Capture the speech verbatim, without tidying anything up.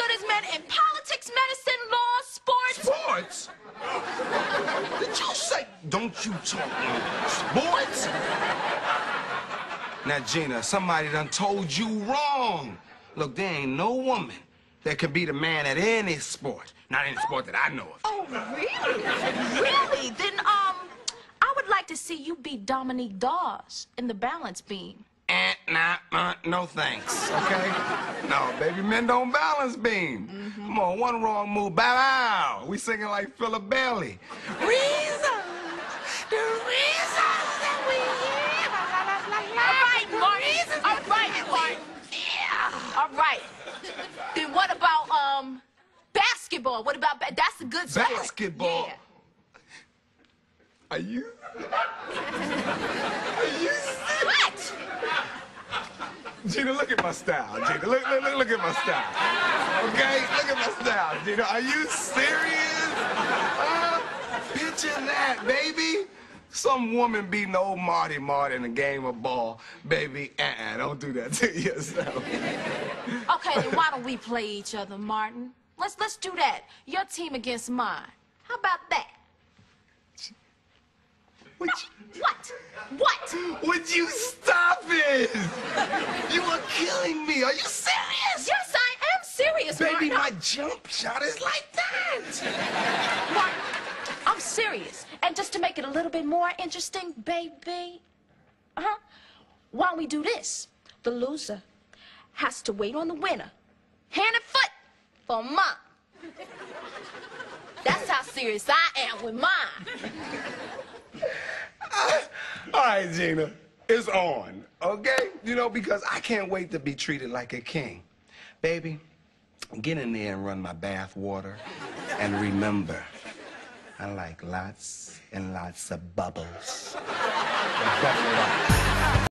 good as men in politics, medicine, law, sports. Sports? Did you say, don't you talk no sports? Now, Gina, somebody done told you wrong. Look, there ain't no woman that can beat a man at any sport. Not any sport that I know of. Oh, really? Really? Then, um, I would like to see you beat Dominique Dawes in the balance beam. Eh, nah, uh, no thanks, okay? No, baby, men don't balance beam. Mm-hmm. Come on, one wrong move, bow wow. We singing like Philip Bailey. Reason, the reason that we here. All right, Martin. All right, Martin. Yeah. All right. Then what about, um, basketball? What about, ba that's a good sport. Basketball? Yeah. Are you? Are you? What? Gina, look at my style, Gina. Look, look, look, look at my style. Okay? Look at my style, Gina. Are you serious? Uh, picture that, baby. Some woman beating old Marty Marty in a game of ball. Baby, uh-uh, don't do that to yourself. Okay, then why don't we play each other, Martin? Let's, let's do that. Your team against mine. How about that? Would you, what? What? Would you stop it? You are killing me. Are you serious? Yes, I am serious, Baby, Martin. my jump shot is like that. Martin, I'm serious. And just to make it a little bit more interesting, baby, uh-huh, why don't we do this? The loser has to wait on the winner, hand and foot, for mine. That's how serious I am with mine. Uh, all right, Gina, it's on, okay? You know, because I can't wait to be treated like a king. Baby, get in there and run my bath water. And remember, I like lots and lots of bubbles. Bubble up.